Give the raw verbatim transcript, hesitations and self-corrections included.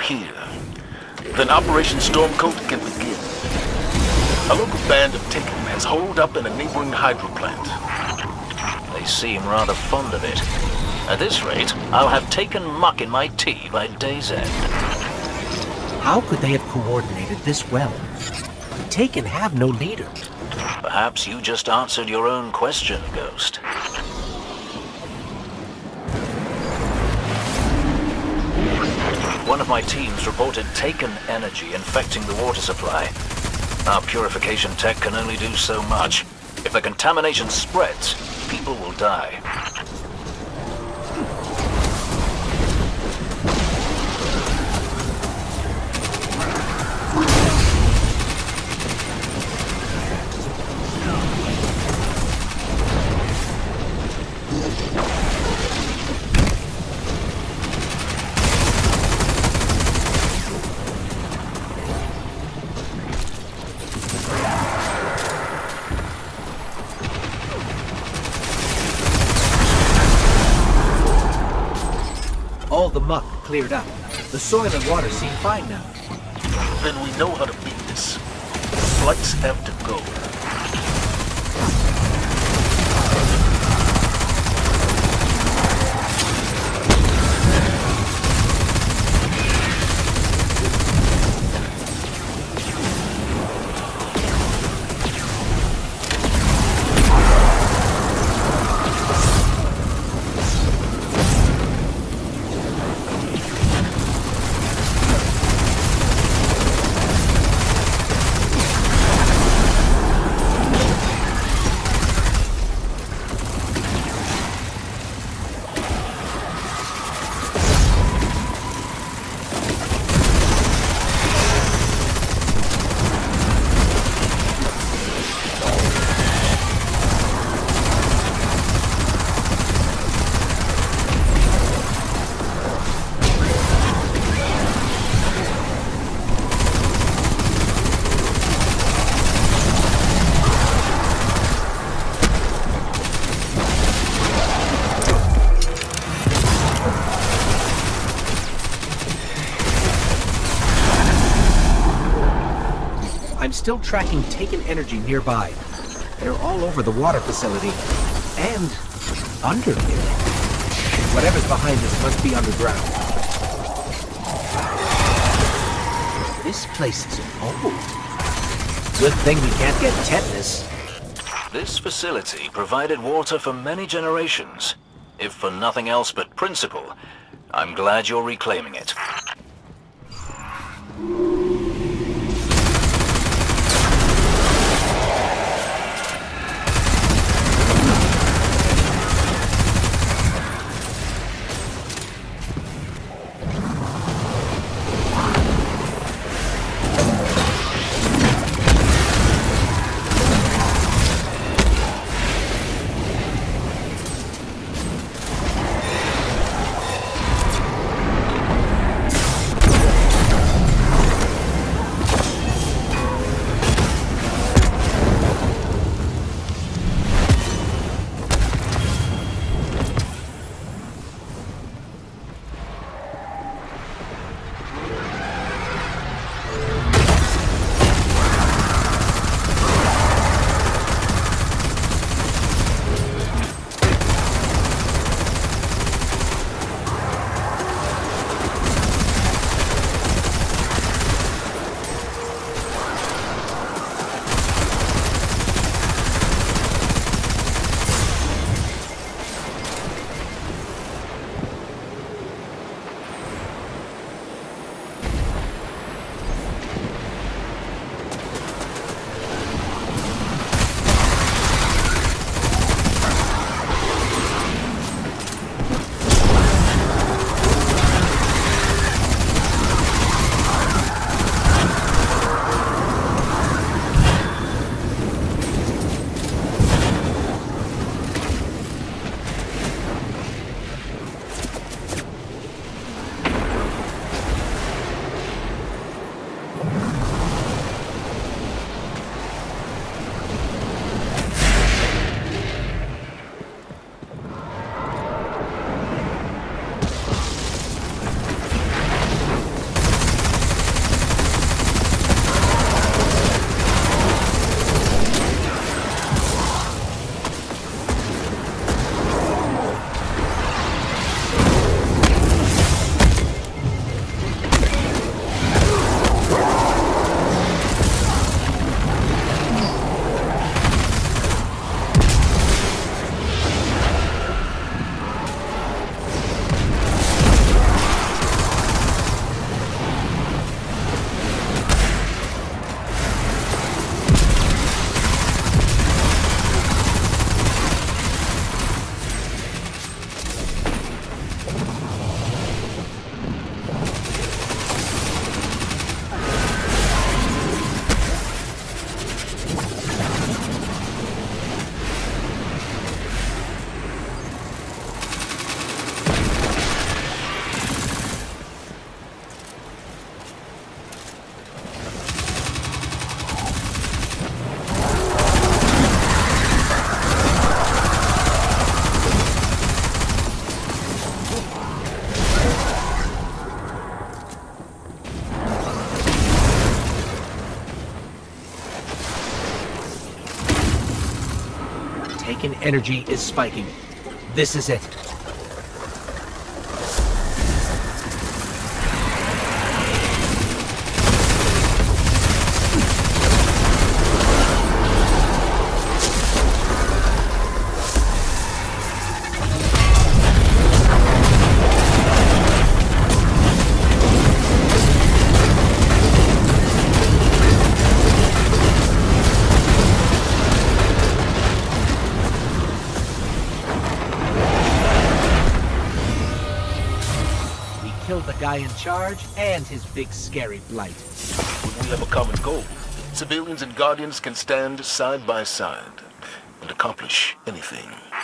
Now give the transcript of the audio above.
here. Then Operation Stormcoat can begin. A local band of Taken has holed up in a neighboring hydro plant. They seem rather fond of it. At this rate, I'll have Taken muck in my tea by day's end. How could they have coordinated this well? Taken have no leader. Perhaps you just answered your own question, Ghost. One of my teams reported Taken energy infecting the water supply. Our purification tech can only do so much. If the contamination spreads, people will die. All the muck cleared up. The soil and water seem fine now. Then we know how to beat this. Flights have to go. I'm still tracking Taken energy nearby. They're all over the water facility. And under it. Whatever's behind this must be underground. This place is old. Good thing we can't get tetanus. This facility provided water for many generations. If for nothing else but principle, I'm glad you're reclaiming it. Taken energy is spiking. This is it. Killed the guy in charge and his big scary blight. When we have a common goal, civilians and Guardians can stand side by side and accomplish anything.